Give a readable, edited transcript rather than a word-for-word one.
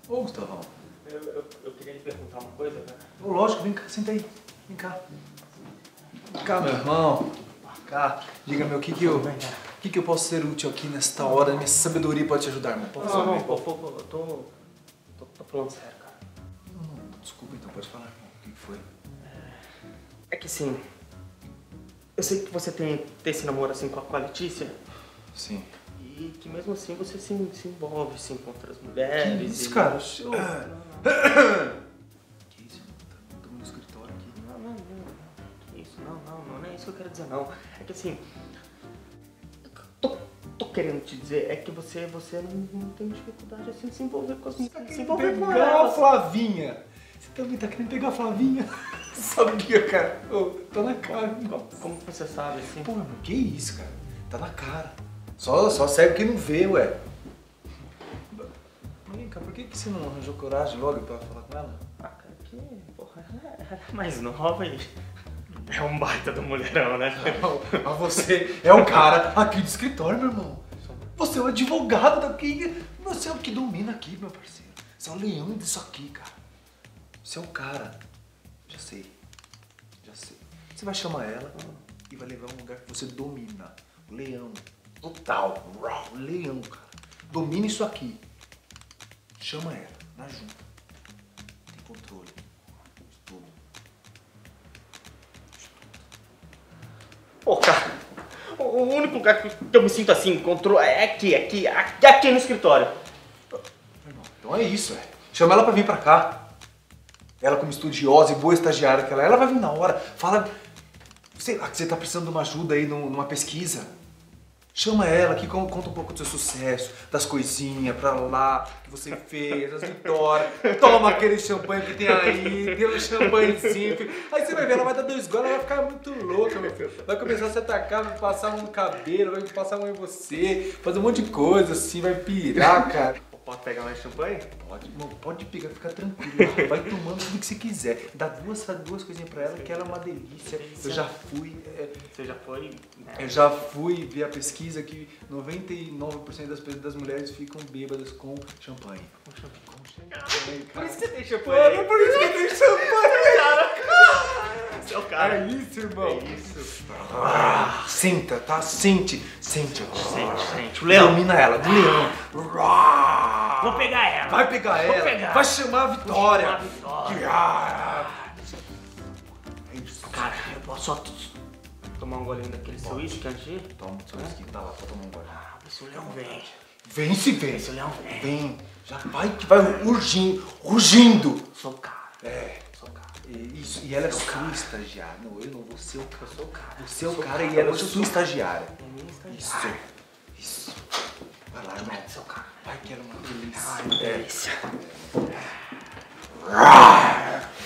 Ô, Gustavão. Eu queria lhe perguntar uma coisa, velho. Ô, lógico, vem cá, senta aí. Vem cá. Vem cá, meu irmão. Vem cá. Diga-me o que eu posso ser útil aqui nesta hora. Minha sabedoria pode te ajudar, irmão. Não, eu tô falando sério, cara. Não, desculpa, então pode falar, irmão. O que foi? É que assim, eu sei que você tem esse namoro assim com a Letícia. Sim. E que mesmo assim você se envolve assim com outras mulheres. Que isso, cara? Que isso, irmão? Estamos no escritório aqui. Não. Que isso? Não é isso que eu quero dizer, não. É que assim, tô querendo te dizer, é que você não tem dificuldade assim de se envolver com as mulheres. Se envolver com pegar a elas. Flavinha. Você também tá querendo pegar a Flavinha? Sabia, cara? Ô, tá na cara, irmão. Como você sabe assim? Pô, irmão, que isso, cara? Tá na cara. Só segue quem não vê, ué. Mas vem cá, por que você não arranjou coragem logo pra falar com ela? Ah, cara, que porra, ela é mais nova e é um baita do mulherão, né? Mas você é o cara aqui do escritório, meu irmão. Você é o advogado daqui. Você é o que domina aqui, meu parceiro. Você é o leão disso aqui, cara. Você é o cara. Já sei. Você vai chamar ela e vai levar um lugar que você domina. O leão. Total. O leão, cara. Domina isso aqui. Chama ela. Na junta. Tem controle. De tudo. Pô, cara, o único lugar que eu me sinto assim, controle, é aqui no escritório. Então é isso, é. Chama ela pra vir pra cá. Ela como estudiosa e boa estagiária que ela vai vir na hora. Fala, sei lá, que você tá precisando de uma ajuda aí numa pesquisa. Chama ela aqui, conta um pouco do seu sucesso, das coisinhas pra lá que você fez, das vitórias. Toma aquele champanhe que tem aí, tem um champanhezinho. Aí você vai ver, ela vai dar 2 goles, ela vai ficar muito louca, meu filho. Vai começar a se atacar, vai passar a mão no cabelo, vai passar a mão em você, fazer um monte de coisa assim, vai pirar, cara. Pode pegar mais champanhe? Pode pegar, fica tranquilo. Vai tomando tudo que você quiser. Dá duas coisinhas pra ela, que ela é uma delícia. Eu já fui. Você já foi? Né? Eu já fui ver a pesquisa que 99% das mulheres ficam bêbadas com champanhe. Com champanhe, Por isso que você tem Mano, champanhe. por isso que eu tenho champanhe, Cara, você é o cara. É isso, irmão. É isso. Senta, tá? Sente. Sente. O leão. Domina ela, do leão. Vou pegar ela. Vai pegar ela. pegar. Vai chamar a Vitória. Vou chamar a Vitória. É isso. Cara, eu posso só tomar um golinho daquele seu uísque antes de ir? Toma, seu uísque tá lá, pode tomar um gole. Vê se o leão vem. Vem se vem. Vê se o leão vem. Vem. Já vai que vai rugindo. Sou o cara. Sou o cara. Isso, e ela é sua estagiária. Não, eu não vou ser o cara. Eu sou o cara. Você é o cara e ela é sua estagiária. É minha estagiária. Isso. Vai lá, irmão. Seu cara. Vai que era uma delícia. Ai, delícia.